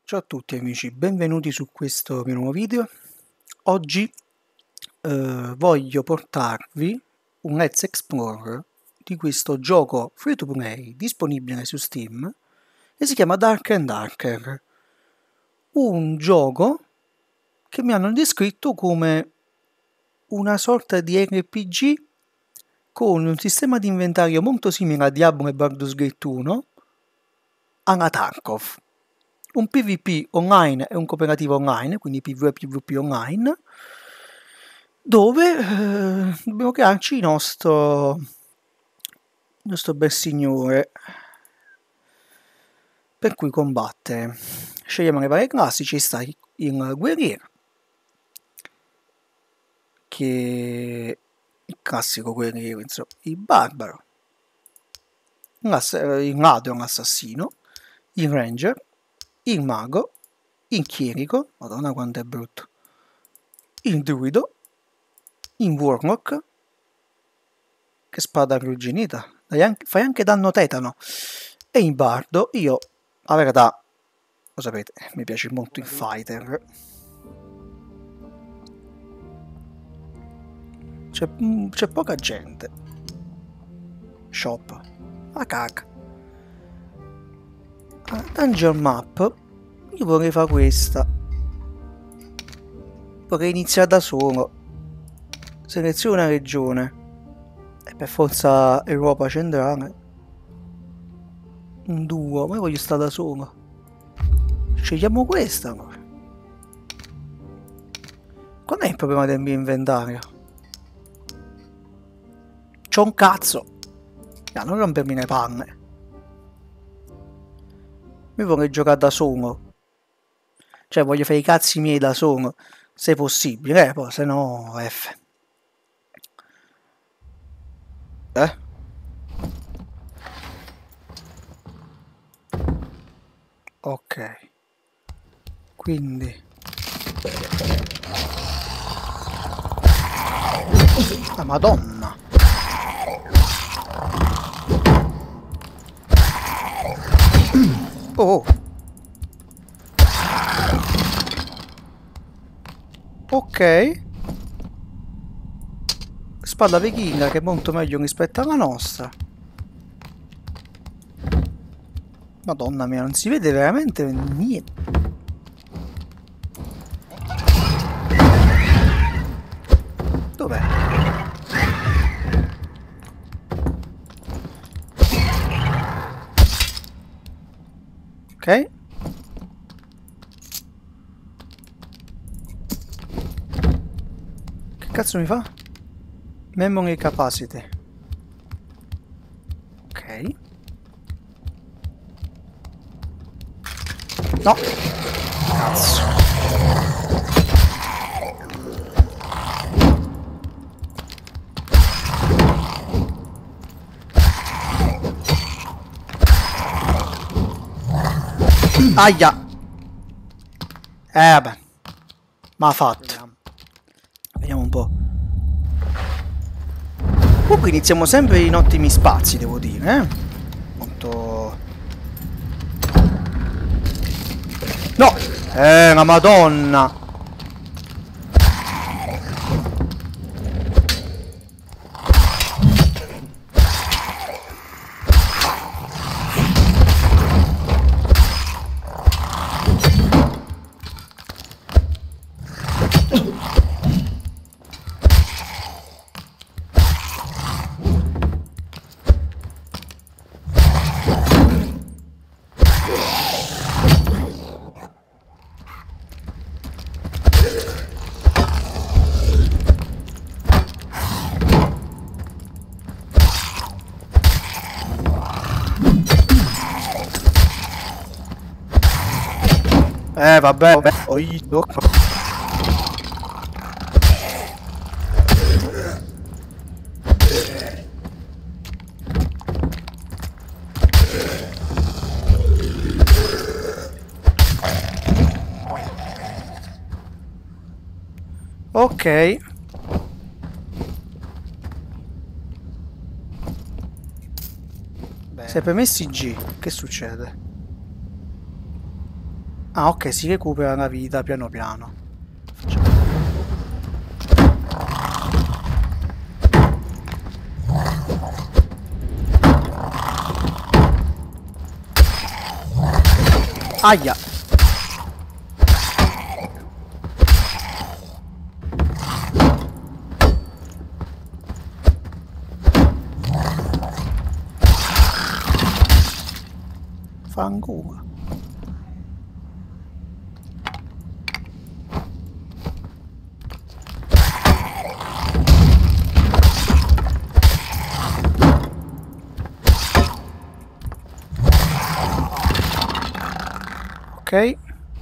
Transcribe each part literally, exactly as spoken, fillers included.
Ciao a tutti amici, benvenuti su questo mio nuovo video. Oggi eh, voglio portarvi un Let's Explore di questo gioco free to play disponibile su Steam e si chiama Dark and Darker. Un gioco che mi hanno descritto come una sorta di R P G con un sistema di inventario molto simile a Diablo e Baldur's Gate uno alla Tarkov. Un PvP online e un cooperativo online, quindi PvE e PvP online, dove eh, dobbiamo crearci il nostro, il nostro bel signore per cui combattere. Scegliamo le varie classi, ci sta il guerriero, che il classico guerriero, insomma, il barbaro, il ladro, l'assassino, il ranger, il mago, il chierico, madonna quanto è brutto, il druido, il warlock, che spada arrugginita, fai anche danno tetano, e il bardo. Io, la verità, lo sapete, mi piace molto il fighter. C'è poca gente. Shop, la caca. Ah, dungeon map. Io vorrei fare questa. Vorrei iniziare da solo. Seleziona regione. E per forza Europa centrale. Un duo. Ma io voglio stare da solo. Scegliamo questa allora. Qual è il problema del mio inventario? C'ho un cazzo. No, non rompermi le palle. Io vorrei giocare da solo. Cioè voglio fare i cazzi miei da solo. Se possibile, eh, poi se no F. Eh? Ok. Quindi la Madonna. Oh. Ok. Spada vichinga che è molto meglio rispetto alla nostra. Madonna mia, non si vede veramente niente. Dov'è? Ok. Che cazzo mi fa? Memory capacity. Ok. No. Cazzo. Aia. Eh vabbè. Ma ha fatto. Vediamo un po'. Comunque iniziamo sempre in ottimi spazi, devo dire, eh? Molto... No! Eh, la Madonna! Eh vabbè, vabbè. Oh, ok. Se premessi G, che succede? Ah, ok, si recupera la vita piano piano. Aia! Fanculo. Ok.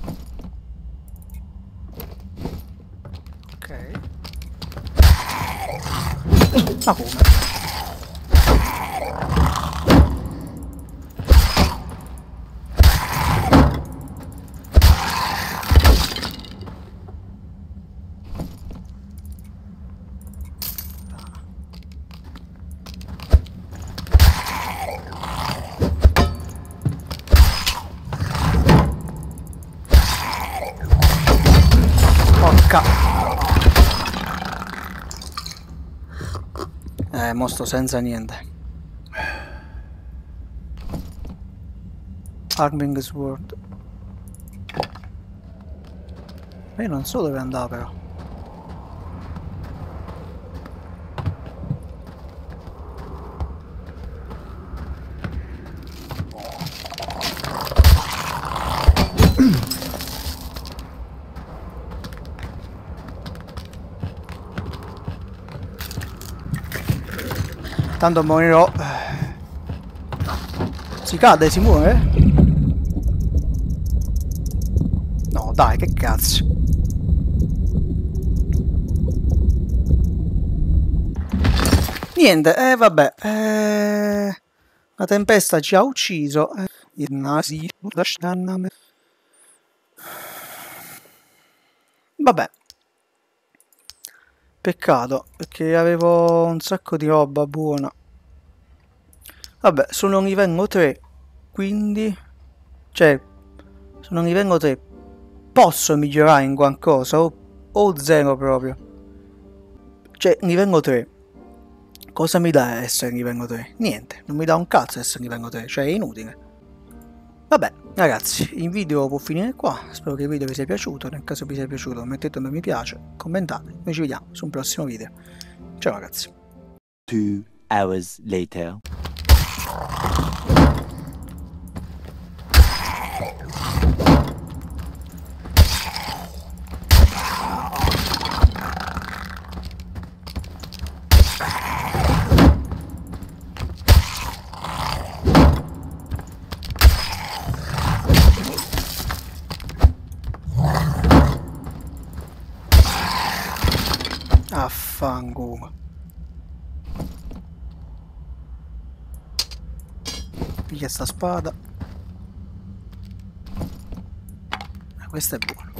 Ok. Ma come? Porca. Eh, mo sto senza niente. Arming Sword. Ma io non so dove andare però. Tanto morirò. Si cade, si muore? No, dai, che cazzo. Niente, eh vabbè. Eh, la tempesta ci ha ucciso. Vabbè. Peccato, perché avevo un sacco di roba buona. Vabbè, sono livello tre, quindi... Cioè, sono livello tre. Posso migliorare in qualcosa o, o zero proprio? Cioè, livello tre. Cosa mi dà essere livello tre? Niente, non mi dà un cazzo essere livello tre, cioè è inutile. Vabbè, ragazzi, il video può finire qua. Spero che il video vi sia piaciuto. Nel caso vi sia piaciuto, mettete un mi piace, commentate. Noi ci vediamo su un prossimo video. Ciao ragazzi. Two hours later. Affanculo. Piglia sta spada. Ah, questo è buono.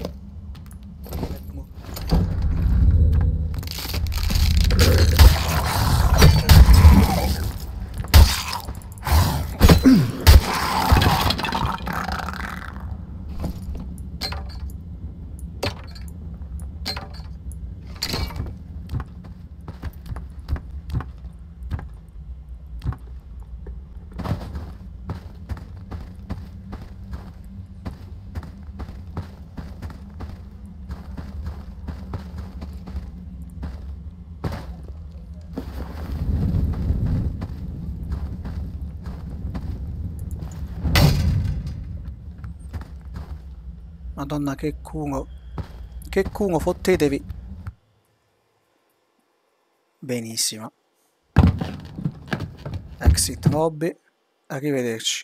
Madonna, che culo. Che culo, fottetevi. Benissimo. Exit lobby. Arrivederci.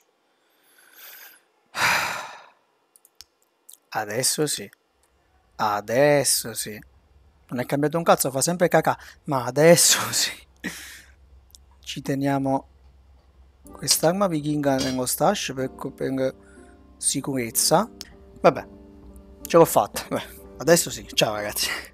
Adesso sì. Adesso sì. Non è cambiato un cazzo, fa sempre cacà. Ma adesso sì. Ci teniamo quest'arma vichinga nello stash per, per sicurezza. Vabbè. Ce l'ho fatta. Beh, adesso sì. Ciao ragazzi.